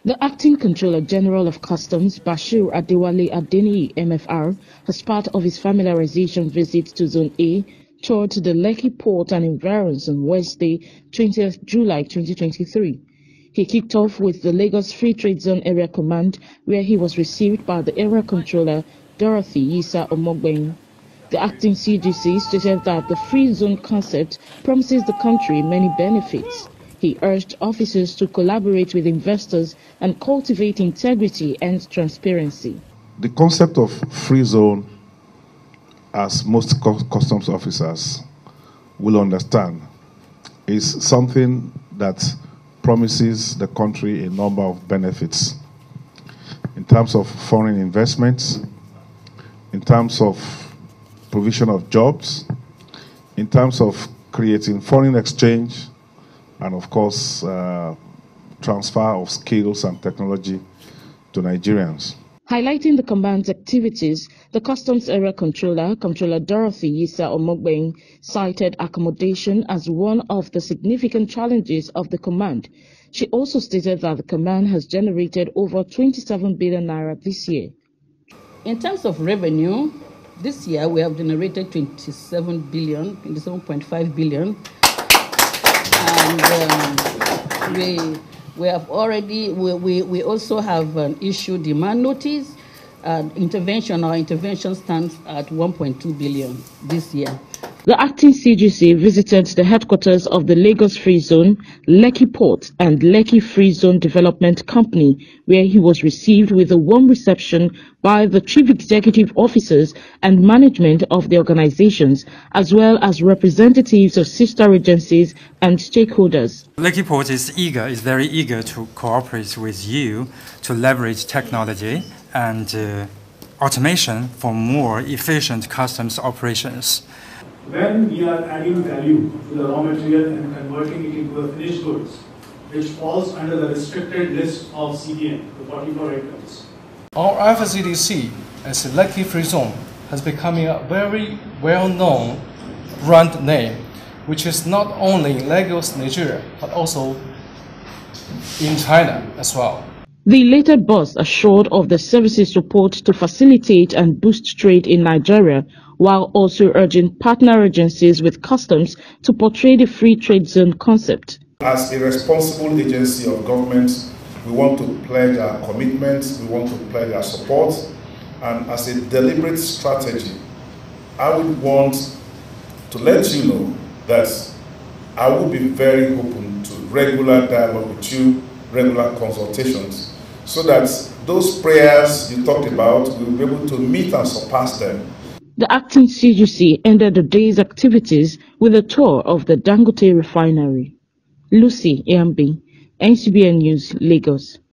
The Acting Controller General of Customs, Bashir Adewale Adeniyi, MFR, as part of his familiarization visit to Zone A, toured the Lekki Port and environs on Wednesday, 20th July 2023. He kicked off with the Lagos Free Trade Zone Area Command, where he was received by the Area Controller, Dorothy Yisa Omogbeng. The acting CGC stated that the free zone concept promises the country many benefits. He urged officers to collaborate with investors and cultivate integrity and transparency. The concept of free zone, as most customs officers will understand, is something that promises the country a number of benefits in terms of foreign investments, in terms of provision of jobs, in terms of creating foreign exchange, and of course, transfer of skills and technology to Nigerians. Highlighting the command's activities, the Customs Area Controller, Comptroller Dorothy Yisa Omogbeng, cited accommodation as one of the significant challenges of the command. She also stated that the command has generated over 27 billion naira this year. In terms of revenue, this year we have generated 27.5 billion. And we have already, we also have issued demand notice. Our intervention stands at 1.2 billion this year. The acting CGC visited the headquarters of the Lagos Free Zone, Lekki Port and Lekki Free Zone Development Company, where he was received with a warm reception by the chief executive officers and management of the organizations, as well as representatives of sister agencies and stakeholders. Lekki Port is very eager to cooperate with you to leverage technology and automation for more efficient customs operations. When we are adding value to the raw material and converting it into a finished goods, which falls under the restricted list of CBN, the 44 items. Our FCDC as Lekki Free Zone has become a very well-known brand name, which is not only in Lagos, Nigeria, but also in China as well. The later boss assured of the service's support to facilitate and boost trade in Nigeria, while also urging partner agencies with customs to portray the free trade zone concept. As a responsible agency of government, we want to pledge our commitments, we want to pledge our support, and as a deliberate strategy, I would want to let you know that I will be very open to regular dialogue with you, regular consultations, so that those prayers you talked about, we will be able to meet and surpass them. The acting CGC ended the day's activities with a tour of the Dangote refinery. Lucy Ambi, NCBN News, Lagos.